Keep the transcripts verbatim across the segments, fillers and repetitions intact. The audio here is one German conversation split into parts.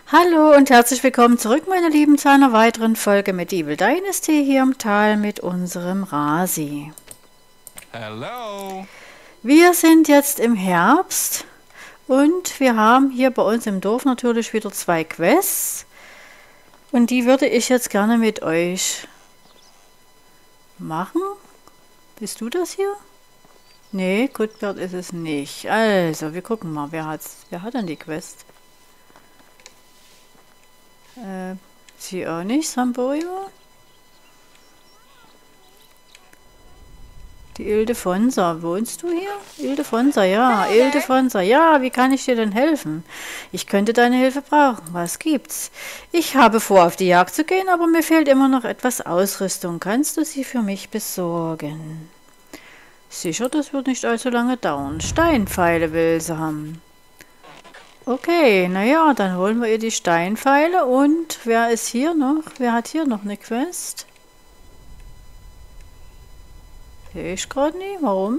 Hallo und herzlich willkommen zurück, meine Lieben, zu einer weiteren Folge Medieval Dynasty hier im Tal mit unserem Rasi. Hello. Wir sind jetzt im Herbst und wir haben hier bei uns im Dorf natürlich wieder zwei Quests und die würde ich jetzt gerne mit euch machen. Bist du das hier? Nee, Cuthbert ist es nicht. Also, wir gucken mal, wer, hat's, wer hat denn die Quest? Äh, sie auch nicht, Samboyo? Die Ildefonsa, wohnst du hier? Ildefonsa, ja, Ildefonsa, ja, wie kann ich dir denn helfen? Ich könnte deine Hilfe brauchen, was gibt's? Ich habe vor, auf die Jagd zu gehen, aber mir fehlt immer noch etwas Ausrüstung. Kannst du sie für mich besorgen? Sicher, das wird nicht allzu lange dauern. Steinpfeile will sie haben. Okay, naja, dann holen wir ihr die Steinpfeile und wer ist hier noch? Wer hat hier noch eine Quest? Sehe ich gerade nicht. Warum?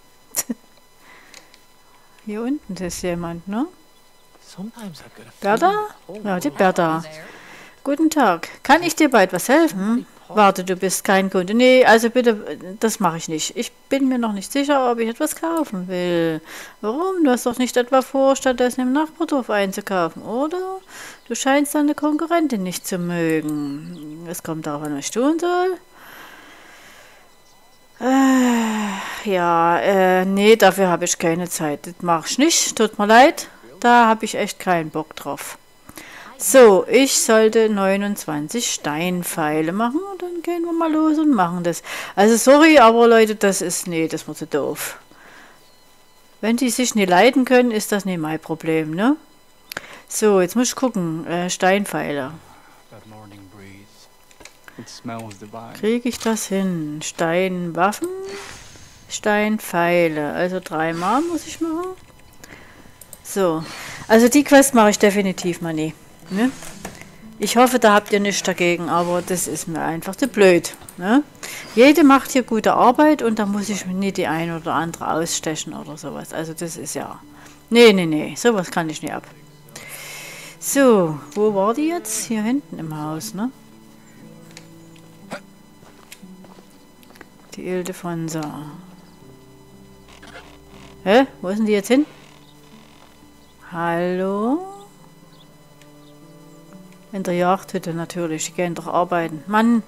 Hier unten ist jemand, ne? Berta? Ja, die Berta. Guten Tag. Kann ich dir bei etwas helfen? Warte, du bist kein Kunde. Nee, also bitte, das mache ich nicht. Ich bin mir noch nicht sicher, ob ich etwas kaufen will. Warum? Du hast doch nicht etwa vor, stattdessen im Nachbardorf einzukaufen, oder? Du scheinst deine Konkurrentin nicht zu mögen. Es kommt darauf an, was ich tun soll. Äh, ja, äh, nee, dafür habe ich keine Zeit. Das mache ich nicht. Tut mir leid. Da habe ich echt keinen Bock drauf. So, ich sollte neunundzwanzig Steinpfeile machen und dann gehen wir mal los und machen das. Also sorry, aber Leute, das ist, nee, das wird zu doof. Wenn die sich nicht leiden können, ist das nicht mein Problem, ne? So, jetzt muss ich gucken, äh, Steinpfeile. Kriege ich das hin? Steinwaffen, Steinpfeile, also dreimal muss ich machen. So, also die Quest mache ich definitiv mal nie. Ne? Ich hoffe, da habt ihr nichts dagegen, aber das ist mir einfach zu blöd. Ne? Jede macht hier gute Arbeit und da muss ich mir nicht die eine oder andere ausstechen oder sowas. Also das ist ja... Nee, nee, nee, sowas kann ich nicht ab. So, wo war die jetzt? Hier hinten im Haus, ne? Die Ildefonsa. Hä? Wo ist denn die jetzt hin? Hallo? In der Jagdhütte natürlich, die gehen doch arbeiten. Mann!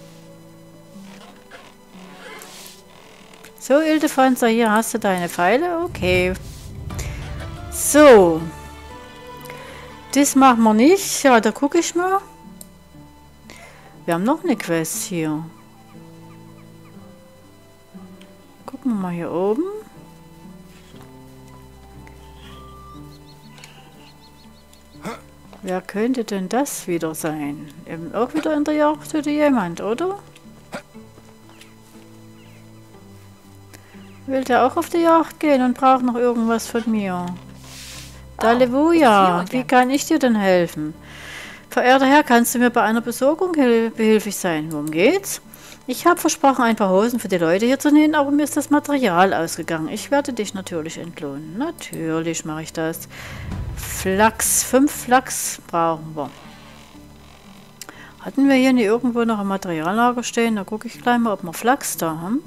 So, Ildefonsa, hier hast du deine Pfeile. Okay. So. Das machen wir nicht. Ja, da gucke ich mal. Wir haben noch eine Quest hier. Gucken wir mal hier oben. Wer könnte denn das wieder sein? Eben auch wieder in der Jagdhütte jemand, oder? Will der auch auf die Jagd gehen und braucht noch irgendwas von mir? Dalevuja, wie kann ich dir denn helfen? Verehrter Herr, kannst du mir bei einer Besorgung behilflich sein? Worum geht's? Ich habe versprochen, ein paar Hosen für die Leute hier zu nähen, aber mir ist das Material ausgegangen. Ich werde dich natürlich entlohnen. Natürlich mache ich das. Flachs, fünf Flachs brauchen wir. Hatten wir hier nicht irgendwo noch ein Materiallager stehen? Da gucke ich gleich mal, ob wir Flachs da haben.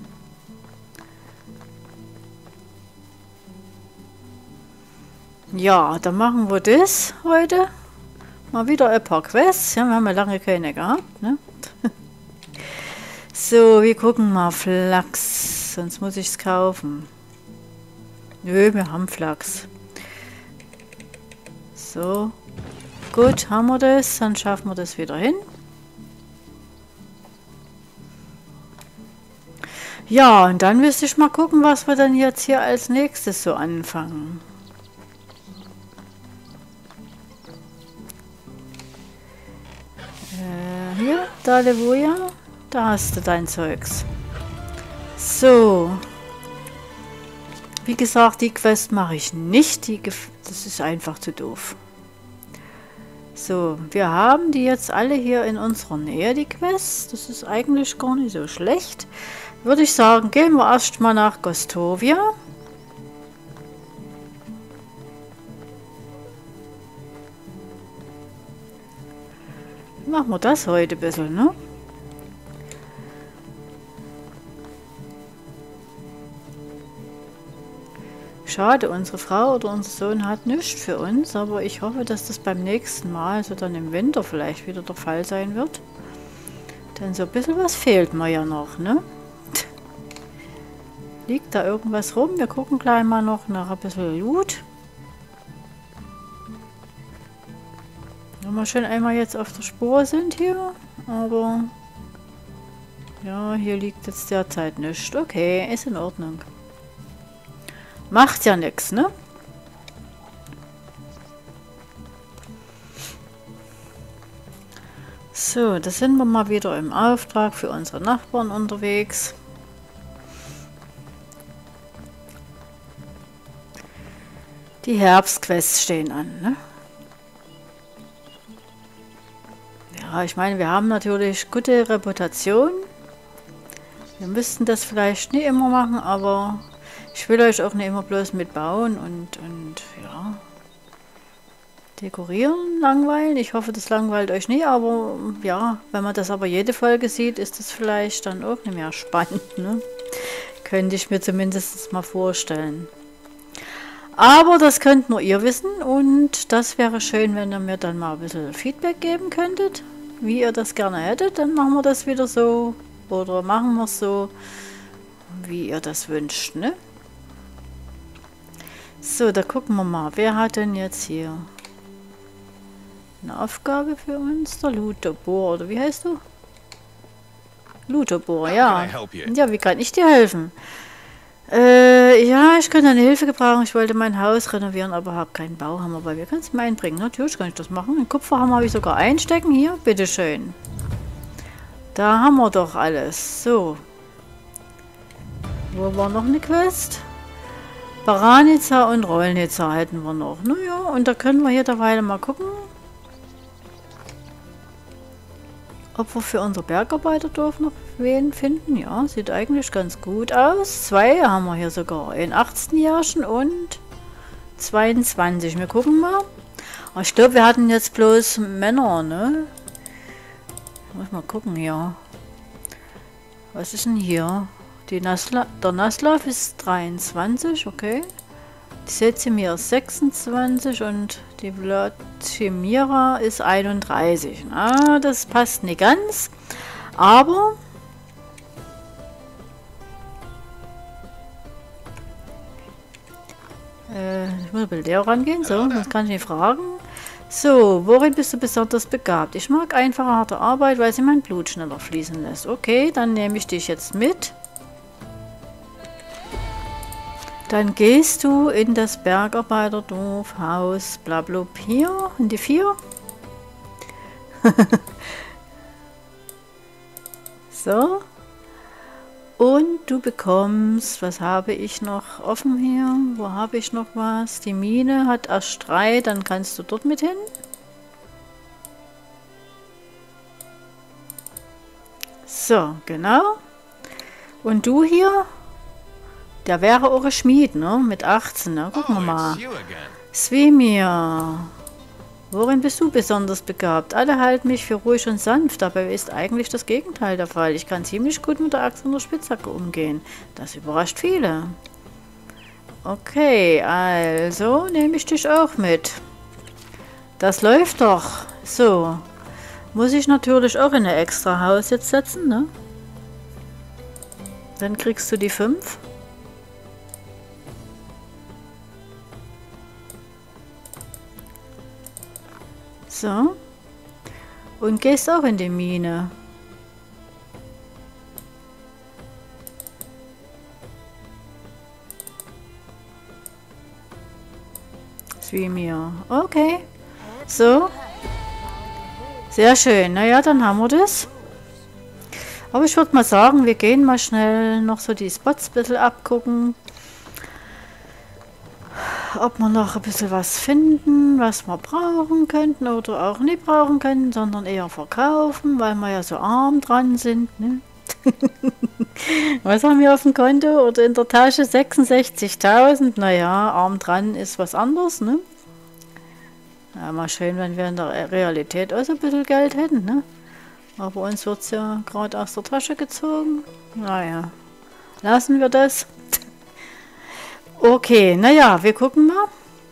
Ja, dann machen wir das heute. Mal wieder ein paar Quests. Ja, wir haben ja lange keine gehabt, ne? So, wir gucken mal. Flachs. Sonst muss ich es kaufen. Nö, wir haben Flachs. So. Gut, haben wir das. Dann schaffen wir das wieder hin. Ja, und dann müsste ich mal gucken, was wir dann jetzt hier als nächstes so anfangen. Äh, hier, Dalevuja. Da hast du dein Zeugs. So. Wie gesagt, die Quest mache ich nicht. Die das ist einfach zu doof. So, wir haben die jetzt alle hier in unserer Nähe, die Quest. Das ist eigentlich gar nicht so schlecht. Würde ich sagen, gehen wir erstmal nach Gostovia. Machen wir das heute ein bisschen, ne? Schade, unsere Frau oder unser Sohn hat nichts für uns, aber ich hoffe, dass das beim nächsten Mal, also dann im Winter vielleicht wieder der Fall sein wird. Denn so ein bisschen was fehlt mir ja noch, ne? Liegt da irgendwas rum? Wir gucken gleich mal noch nach ein bisschen Loot. Wenn wir schon einmal jetzt auf der Spur sind hier, aber ja, hier liegt jetzt derzeit nichts. Okay, ist in Ordnung. Macht ja nichts, ne? So, da sind wir mal wieder im Auftrag für unsere Nachbarn unterwegs. Die Herbstquests stehen an, ne? Ja, ich meine, wir haben natürlich gute Reputation. Wir müssten das vielleicht nicht immer machen, aber ich will euch auch nicht immer bloß mitbauen und, und ja, dekorieren, langweilen. Ich hoffe, das langweilt euch nicht, aber ja, wenn man das aber jede Folge sieht, ist das vielleicht dann auch nicht mehr spannend, ne? Könnte ich mir zumindest mal vorstellen. Aber das könnt nur ihr wissen und das wäre schön, wenn ihr mir dann mal ein bisschen Feedback geben könntet, wie ihr das gerne hättet. Dann machen wir das wieder so oder machen wir es so, wie ihr das wünscht, ne? So, da gucken wir mal. Wer hat denn jetzt hier eine Aufgabe für uns? Der Lutobor, oder wie heißt du? Lutobor, ja. Ja, wie kann ich dir helfen? Äh, ja, ich könnte eine Hilfe gebrauchen. Ich wollte mein Haus renovieren, aber habe keinen Bauhammer bei mir. Kannst du mir einbringen? Natürlich kann ich das machen. Den Kupferhammer habe ich sogar einstecken. Hier, bitteschön. Da haben wir doch alles. So. Wo war noch eine Quest? Baranica und Rollnitzer hätten wir noch. Naja, und da können wir hier derweil mal gucken, ob wir für unser Bergarbeiterdorf noch wen finden. Ja, sieht eigentlich ganz gut aus. Zwei haben wir hier sogar. Ein achtzehnjährigen und zweiundzwanzig. Wir gucken mal. Aber ich glaube, wir hatten jetzt bloß Männer, ne? Muss mal gucken hier. Was ist denn hier? Die Nasla der Naslav ist dreiundzwanzig, okay. Die Sezimir ist sechsundzwanzig und die Vladimira ist einunddreißig. Na, das passt nicht ganz. Aber äh, ich muss bei der rangehen. So, das kann ich nicht fragen. So, worin bist du besonders begabt? Ich mag einfache, harte Arbeit, weil sie mein Blut schneller fließen lässt. Okay, dann nehme ich dich jetzt mit. Dann gehst du in das Bergarbeiterdorf, Haus, blablabla, hier, in die vier. So. Und du bekommst, was habe ich noch offen hier? Wo habe ich noch was? Die Mine hat erst drei, dann kannst du dort mit hin. So, genau. Und du hier? Der wäre auch ein Schmied, ne? Mit achtzehn, ne? Gucken wir mal. Svimir. Worin bist du besonders begabt? Alle halten mich für ruhig und sanft, dabei ist eigentlich das Gegenteil der Fall. Ich kann ziemlich gut mit der Axt und der Spitzhacke umgehen. Das überrascht viele. Okay, also nehme ich dich auch mit. Das läuft doch. So. Muss ich natürlich auch in ein extra Haus jetzt setzen, ne? Dann kriegst du die fünf. So. Und gehst auch in die Mine. Svimir. Okay. So. Sehr schön. Naja, dann haben wir das. Aber ich würde mal sagen, wir gehen mal schnell noch so die Spots ein bisschen abgucken. Ob wir noch ein bisschen was finden, was wir brauchen könnten oder auch nicht brauchen könnten, sondern eher verkaufen, weil wir ja so arm dran sind. Ne? Was haben wir auf dem Konto oder in der Tasche? sechsundsechzigtausend. Naja, arm dran ist was anderes. Ne? Ja, mal schön, wenn wir in der Realität auch so ein bisschen Geld hätten, ne? Aber uns wird es ja gerade aus der Tasche gezogen. Naja, lassen wir das. Okay, naja, wir gucken mal.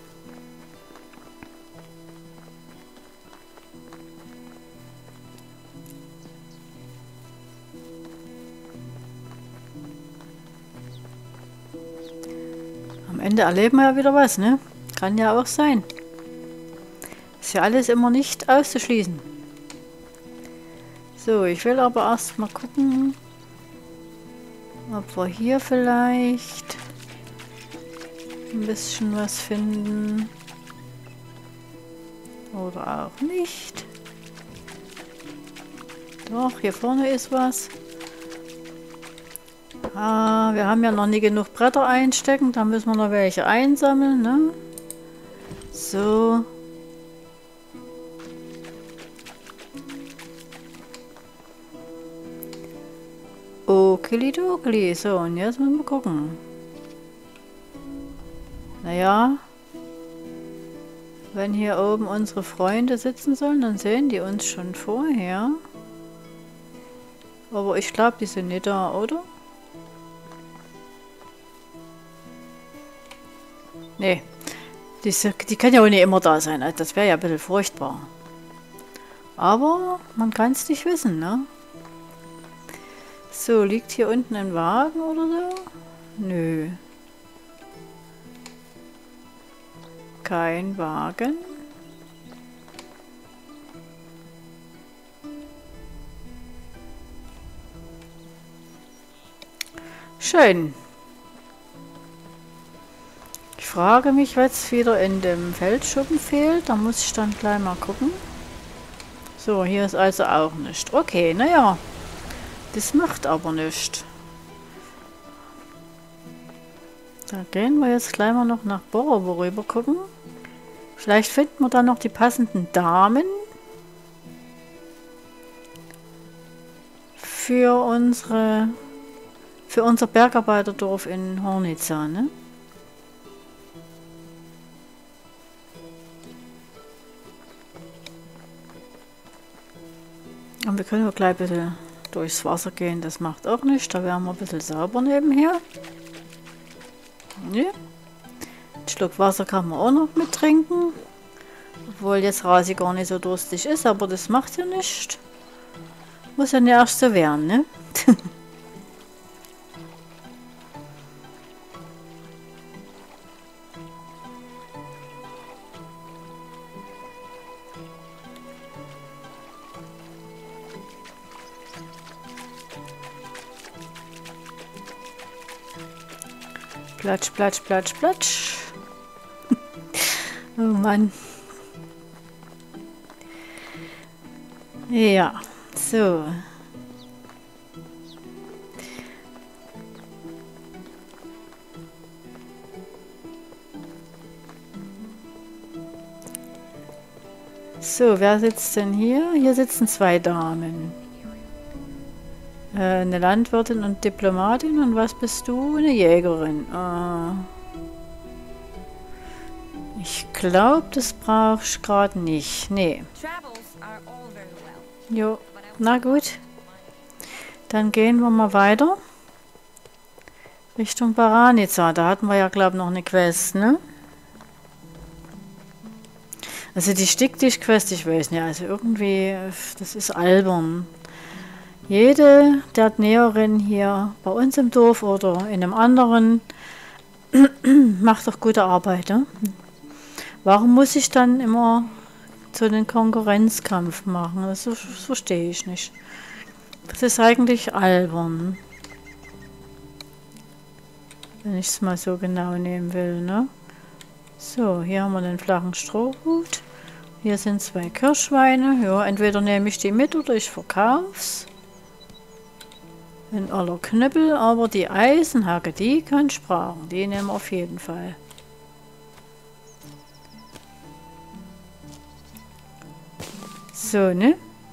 Am Ende erleben wir ja wieder was, ne? Kann ja auch sein. Ist ja alles immer nicht auszuschließen. So, ich will aber erst mal gucken, ob wir hier vielleicht ein bisschen was finden. Oder auch nicht. Doch, hier vorne ist was. Ah, wir haben ja noch nie genug Bretter einstecken. Da müssen wir noch welche einsammeln, ne? So. Okilidokli. So, und jetzt müssen wir gucken. Naja. Wenn hier oben unsere Freunde sitzen sollen, dann sehen die uns schon vorher. Aber ich glaube, die sind nicht da, oder? Nee. Die, die können ja auch nicht immer da sein. Also das wäre ja ein bisschen furchtbar. Aber man kann es nicht wissen, ne? So, liegt hier unten ein Wagen oder so? Nö. Kein Wagen. Schön. Ich frage mich, was wieder in dem Feldschuppen fehlt. Da muss ich dann gleich mal gucken. So, hier ist also auch nichts. Okay, naja. Das macht aber nichts. Da gehen wir jetzt gleich mal noch nach Borowo rüber gucken. Vielleicht finden wir dann noch die passenden Damen für unsere für unser Bergarbeiterdorf in Hornica, ne? Und wir können auch gleich ein bisschen durchs Wasser gehen, das macht auch nichts. Da werden wir ein bisschen sauber nebenher. Ne? Ein Schluck Wasser kann man auch noch mit trinken. Obwohl jetzt Rasi gar nicht so durstig ist, aber das macht ja nichts. Muss ja nicht erst so werden, ne? Platsch, platsch, platsch, platsch. Oh Mann. Ja, so. So, wer sitzt denn hier? Hier sitzen zwei Damen. Äh, eine Landwirtin und Diplomatin. Und was bist du? Eine Jägerin. Äh, ich glaube, das brauchst du gerade nicht. Nee. Jo, na gut. Dann gehen wir mal weiter. Richtung Baranica. Da hatten wir ja, glaube ich, noch eine Quest, ne? Also die Sticktisch-Quest, ich weiß nicht, also irgendwie, das ist albern. Jede der Näherin hier bei uns im Dorf oder in einem anderen macht doch gute Arbeit, ne? Warum muss ich dann immer so einen Konkurrenzkampf machen? Das, das verstehe ich nicht. Das ist eigentlich albern. Wenn ich es mal so genau nehmen will, ne? So, hier haben wir den flachen Strohhut. Hier sind zwei Kirschweine. Ja, entweder nehme ich die mit oder ich verkauf's. In aller Knüppel, aber die Eisenhacke, die kann ich brauchen. Die nehmen wir auf jeden Fall. So, ne?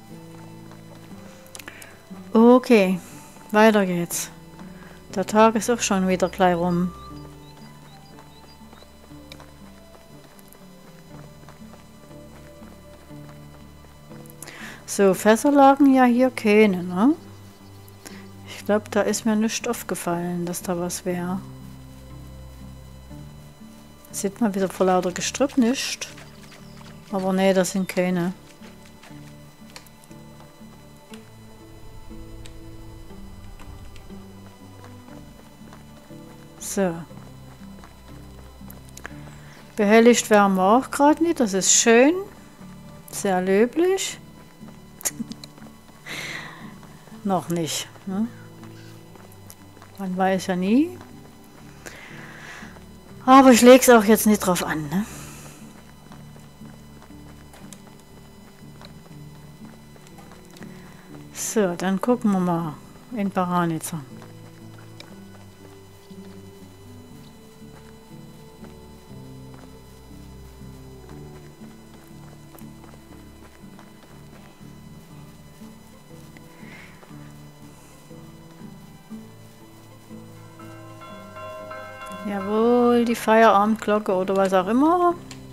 Okay, weiter geht's. Der Tag ist auch schon wieder gleich rum. So, Fässer lagen ja hier keine, ne? Ich glaube, da ist mir nicht aufgefallen, dass da was wäre. Sieht man wieder vor lauter Gestrüpp nicht. Aber nee, das sind keine. So. Behelligt werden wir auch gerade nicht. Das ist schön. Sehr löblich. Noch nicht. Ne? Man weiß ja nie. Aber ich lege es auch jetzt nicht drauf an. Ne? So, dann gucken wir mal in Paranica. Jawohl, die Feierabendglocke oder was auch immer.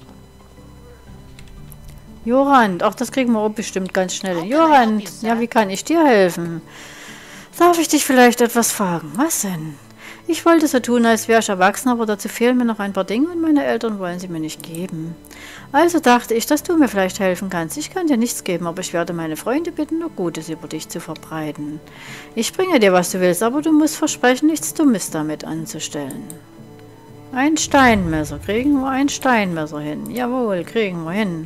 Jorand, ach, das kriegen wir auch bestimmt ganz schnell. Jorand, ja, wie kann ich dir helfen? Darf ich dich vielleicht etwas fragen? Was denn? Ich wollte so tun, als wäre ich erwachsen, aber dazu fehlen mir noch ein paar Dinge und meine Eltern wollen sie mir nicht geben. Also dachte ich, dass du mir vielleicht helfen kannst. Ich kann dir nichts geben, aber ich werde meine Freunde bitten, nur Gutes über dich zu verbreiten. Ich bringe dir, was du willst, aber du musst versprechen, nichts Dummes damit anzustellen. Ein Steinmesser. Kriegen wir ein Steinmesser hin? Jawohl, kriegen wir hin.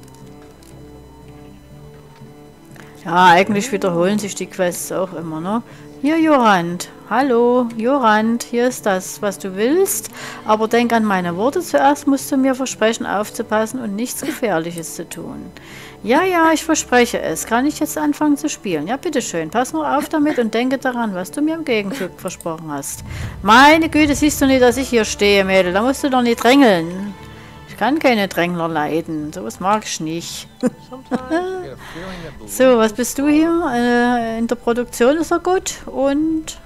Ja, eigentlich wiederholen sich die Quests auch immer, ne? Hier, Jorand. Hallo, Jorand. Hier ist das, was du willst. Aber denk an meine Worte. Zuerst musst du mir versprechen, aufzupassen und nichts Gefährliches zu tun. Ja, ja, ich verspreche es. Kann ich jetzt anfangen zu spielen? Ja, bitteschön. Pass nur auf damit und denke daran, was du mir im Gegenzug versprochen hast. Meine Güte, siehst du nicht, dass ich hier stehe, Mädel? Da musst du doch nicht drängeln. Ich kann keine Drängler leiden. Sowas mag ich nicht. So, was bist du hier? Äh, in der Produktion ist er gut. Und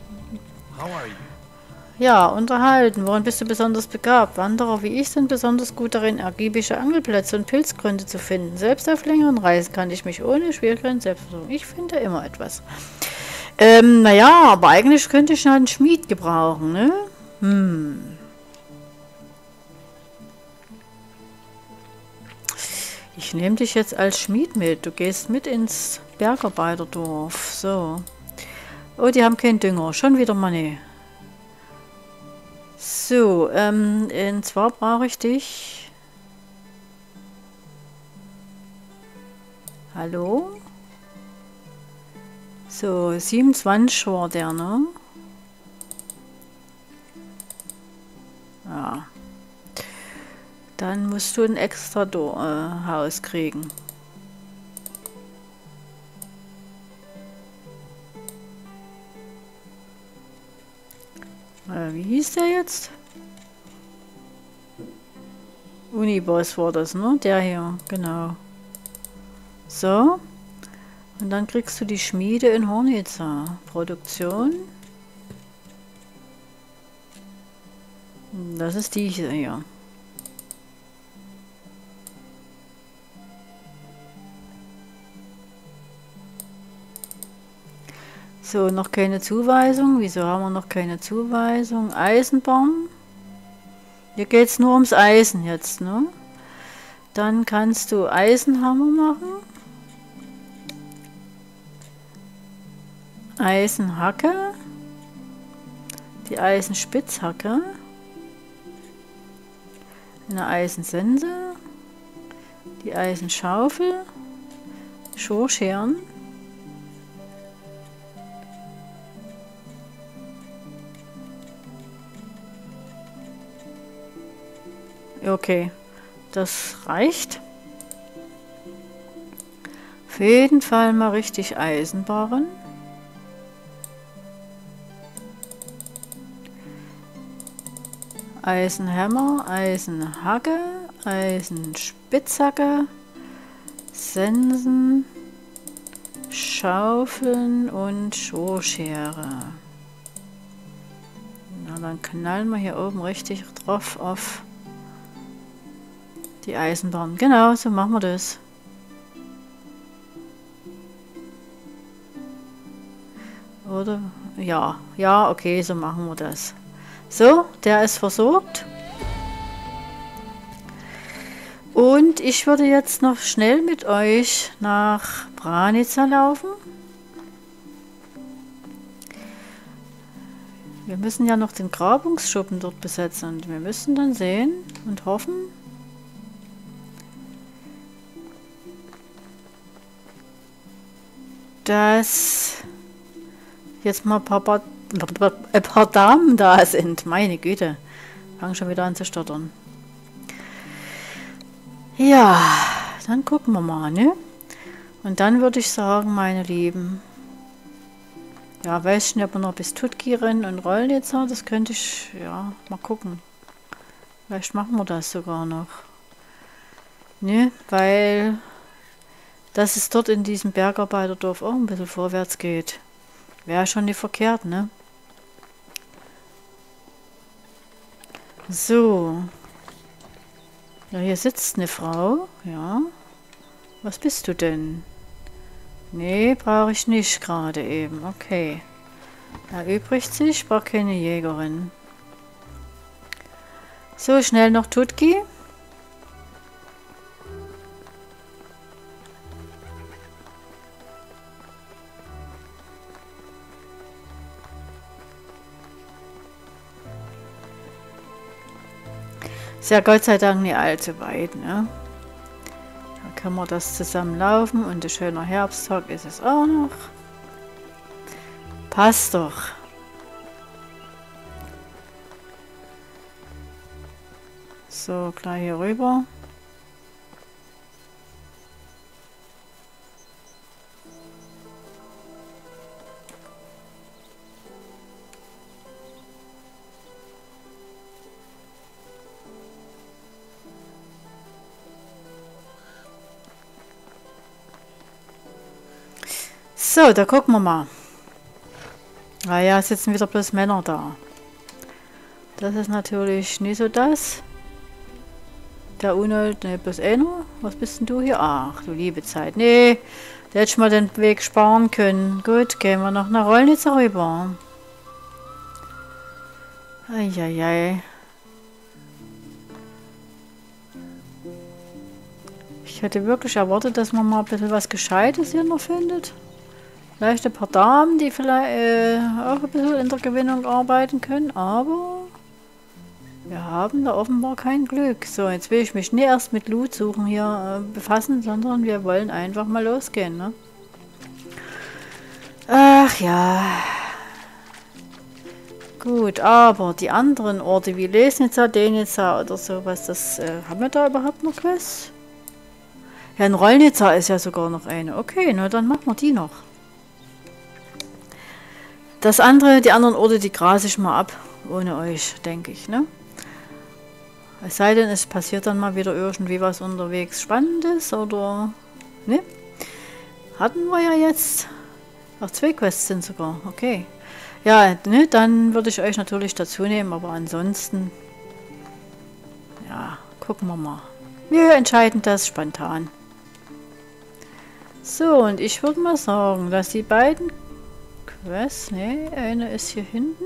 ja, unterhalten. Worin bist du besonders begabt? Wanderer wie ich sind besonders gut darin, ergiebige Angelplätze und Pilzgründe zu finden. Selbst auf längeren Reisen kann ich mich ohne Schwierigkeiten selbst versorgen. Ich finde immer etwas. Ähm, naja, aber eigentlich könnte ich einen Schmied gebrauchen, ne? Hm. Ich nehme dich jetzt als Schmied mit. Du gehst mit ins Bergarbeiterdorf. So. Oh, die haben keinen Dünger. Schon wieder Money. So, ähm, und zwar brauche ich dich. Hallo? So, siebenundzwanzig war der, ne? Ja. Dann musst du ein extra Do äh, Haus kriegen. Äh, wie hieß der jetzt? Uniboss war das, ne? Der hier, genau. So. Und dann kriegst du die Schmiede in Hornica. Produktion. Das ist die hier. So, noch keine Zuweisung. Wieso haben wir noch keine Zuweisung? Eisenbahn. Hier geht es nur ums Eisen jetzt, ne? Dann kannst du Eisenhammer machen. Eisenhacke. Die Eisenspitzhacke. Eine Eisensense. Die Eisenschaufel. Schorscheren. Okay, das reicht. Auf jeden Fall mal richtig Eisenbarren. Eisenhammer, Eisenhacke, Eisenspitzhacke, Sensen, Schaufeln und Schorschere. Na, dann knallen wir hier oben richtig drauf auf die Eisenbahn. Genau, so machen wir das. Oder? Ja, ja, okay, so machen wir das. So, der ist versorgt. Und ich würde jetzt noch schnell mit euch nach Branica laufen. Wir müssen ja noch den Grabungsschuppen dort besetzen und wir müssen dann sehen und hoffen, dass jetzt mal ein paar, paar, ein paar Damen da sind. Meine Güte, fangen schon wieder an zu stottern. Ja, dann gucken wir mal, ne? Und dann würde ich sagen, meine Lieben, ja, weiß ich nicht, ob wir noch bis Tutki rennen und Rollnitzer, das könnte ich, ja, mal gucken. Vielleicht machen wir das sogar noch. Ne, weil dass es dort in diesem Bergarbeiterdorf auch ein bisschen vorwärts geht. Wäre schon nicht verkehrt, ne? So. Ja, hier sitzt eine Frau, ja. Was bist du denn? Nee, brauche ich nicht gerade eben. Okay. Erübrigt sich, brauche keine Jägerin. So, schnell noch Tutki. Ist ja Gott sei Dank nicht allzu weit, ne? Da können wir das zusammen laufen und ein schöner Herbsttag ist es auch noch. Passt doch. So, gleich hier rüber. So, da gucken wir mal. Ah ja, sitzen wieder bloß Männer da. Das ist natürlich nicht so das. Der Unold, ne, bloß einer. Was bist denn du hier? Ach, du liebe Zeit. Nee, da hätte ich mal den Weg sparen können. Gut, gehen wir noch nach Rollnitzer rüber. Eieiei. Ich hätte wirklich erwartet, dass man mal ein bisschen was Gescheites hier noch findet. Vielleicht ein paar Damen, die vielleicht äh, auch ein bisschen in der Gewinnung arbeiten können, aber wir haben da offenbar kein Glück. So, jetzt will ich mich nicht erst mit Loot suchen hier äh, befassen, sondern wir wollen einfach mal losgehen, ne? Ach ja. Gut, aber die anderen Orte wie Lesnica, Denica oder sowas, das äh, haben wir da überhaupt noch was? Ja, in Rollnitzer ist ja sogar noch eine. Okay, na dann machen wir die noch. Das andere, die anderen Orte, die grase ich mal ab. Ohne euch, denke ich, ne? Es sei denn, es passiert dann mal wieder irgendwie was unterwegs Spannendes, oder... Ne? Hatten wir ja jetzt... Ach, zwei Quests sind sogar, okay. Ja, ne, dann würde ich euch natürlich dazu nehmen, aber ansonsten... Ja, gucken wir mal. Wir entscheiden das spontan. So, und ich würde mal sagen, dass die beiden... Was? Ne, eine ist hier hinten.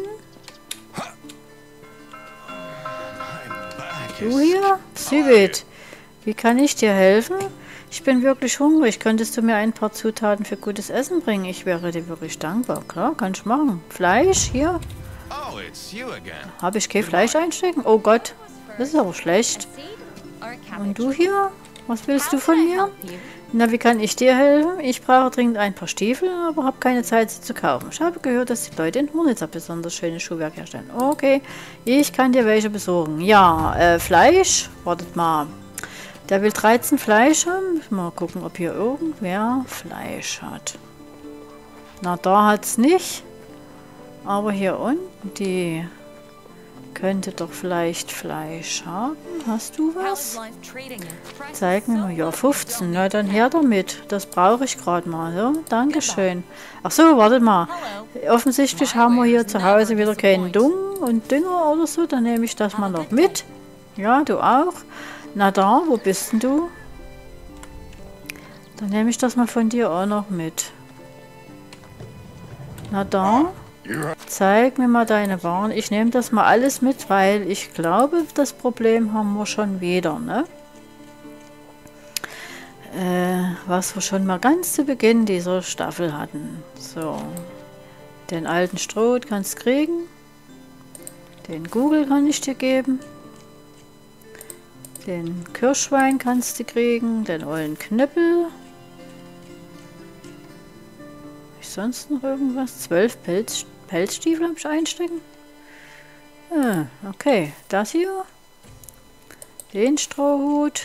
Du hier? Sivit, wie kann ich dir helfen? Ich bin wirklich hungrig. Könntest du mir ein paar Zutaten für gutes Essen bringen? Ich wäre dir wirklich dankbar. Klar, kann ich machen. Fleisch, hier. Habe ich kein Fleisch einstecken? Oh Gott, das ist aber schlecht. Und du hier? Was willst du von mir? Na, wie kann ich dir helfen? Ich brauche dringend ein paar Stiefel, aber habe keine Zeit, sie zu kaufen. Ich habe gehört, dass die Leute in Hornitzer besonders schönes Schuhwerk herstellen. Okay, ich kann dir welche besorgen. Ja, äh, Fleisch. Wartet mal. Der will dreizehn Fleisch haben. Mal gucken, ob hier irgendwer Fleisch hat. Na, da hat es nicht. Aber hier unten, die könnte doch vielleicht Fleisch haben. Hast du was? Zeig mir mal. Ja, fünfzehn. Na, dann her damit. Das brauche ich gerade mal. So, Dankeschön. Ach so, wartet mal. Offensichtlich haben wir hier zu Hause wieder keinen Dung und Dünger oder so. Dann nehme ich das mal noch mit. Ja, du auch. Na da, wo bist denn du? Dann nehme ich das mal von dir auch noch mit. Na da, zeig mir mal deine Waren. Ich nehme das mal alles mit, weil ich glaube, das Problem haben wir schon wieder, ne? Äh, was wir schon mal ganz zu Beginn dieser Staffel hatten. So, den alten Stroh kannst du kriegen. Den Google kann ich dir geben. Den Kirschwein kannst du kriegen. Den ollen Knüppel. Ist sonst noch irgendwas? Zwölf Pelz, Pelzstiefel habe ich einstecken. Ah, okay, das hier. Den Strohhut.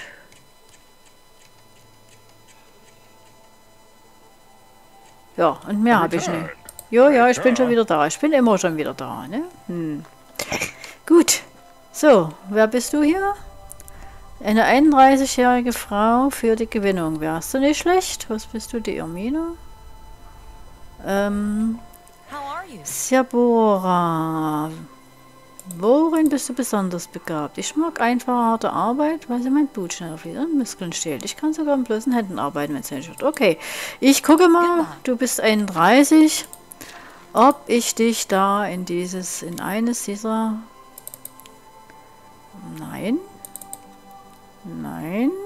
Ja, und mehr habe ich nicht. Jo, ja, ich bin schon wieder da. Ich bin immer schon wieder da, ne? Hm. Gut. So, wer bist du hier? Eine einunddreißigjährige Frau für die Gewinnung. Wärst du nicht schlecht? Was bist du, die Irmina? Ähm, Siabora. Worin bist du besonders begabt? Ich mag einfache, harte Arbeit, weil sie mein Blut schneller fließt und Muskeln stählt. Ich kann sogar mit bloßen Händen arbeiten, wenn es nicht wird. Okay, ich gucke mal. Du bist einunddreißig. Ob ich dich da in dieses, in eines dieser... Nein. Nein.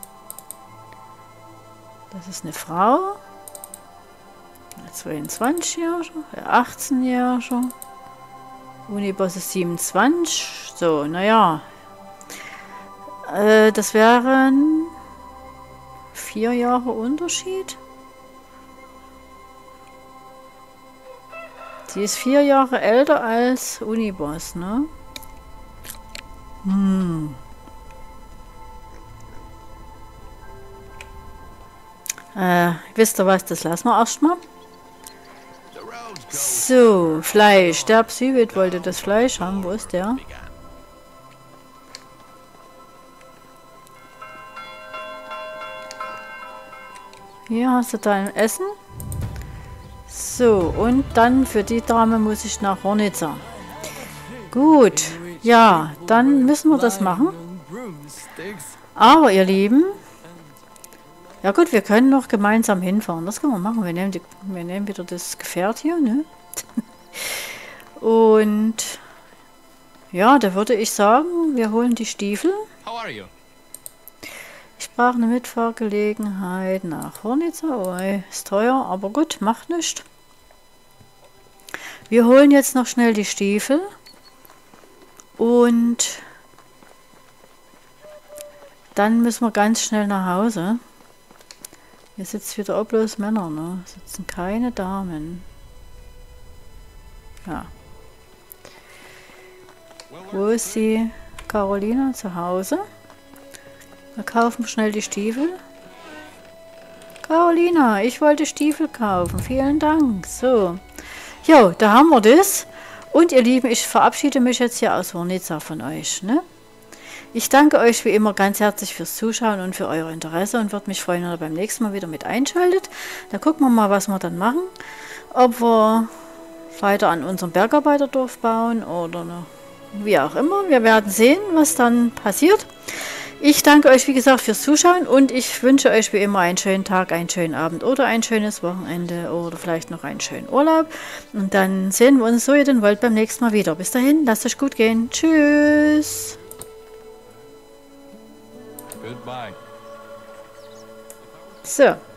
Das ist eine Frau. zweiundzwanzig-Jährige, achtzehn-Jährige. Uniboss ist siebenundzwanzig. So, naja. Äh, das wären vier Jahre Unterschied. Sie ist vier Jahre älter als Uniboss, ne? Hm. Äh, wisst ihr was, das lassen wir erstmal. So, Fleisch. Der Psybit wollte das Fleisch haben. Wo ist der? Hier hast du dein Essen. So, und dann für die Dame muss ich nach Hornitzer. Gut, ja, dann müssen wir das machen. Aber ihr Lieben, ja gut, wir können noch gemeinsam hinfahren. Das können wir machen. Wir nehmen, die, wir nehmen wieder das Gefährt hier, ne? Und ja, da würde ich sagen, wir holen die Stiefel. Ich brauche eine Mitfahrgelegenheit nach Hornitzer. Oh, ist teuer, aber gut, macht nichts. Wir holen jetzt noch schnell die Stiefel. Und dann müssen wir ganz schnell nach Hause. Hier sitzen wieder auch bloß Männer, ne? Sitzen keine Damen. Ja. Wo ist die Carolina? Zu Hause. Wir kaufen schnell die Stiefel. Carolina, ich wollte Stiefel kaufen. Vielen Dank. So. Jo, da haben wir das. Und ihr Lieben, ich verabschiede mich jetzt hier aus Hornitzer von euch, ne? Ich danke euch wie immer ganz herzlich fürs Zuschauen und für euer Interesse und würde mich freuen, wenn ihr beim nächsten Mal wieder mit einschaltet. Da gucken wir mal, was wir dann machen. Ob wir weiter an unserem Bergarbeiterdorf bauen oder wie auch immer. Wir werden sehen, was dann passiert. Ich danke euch, wie gesagt, fürs Zuschauen und ich wünsche euch wie immer einen schönen Tag, einen schönen Abend oder ein schönes Wochenende oder vielleicht noch einen schönen Urlaub. Und dann sehen wir uns, so ihr denn wollt, beim nächsten Mal wieder. Bis dahin, lasst euch gut gehen. Tschüss. Goodbye. So.